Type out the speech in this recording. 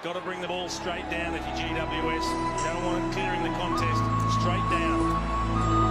Got to bring the ball straight down if you're GWS. You don't want it clearing the contest. Straight down.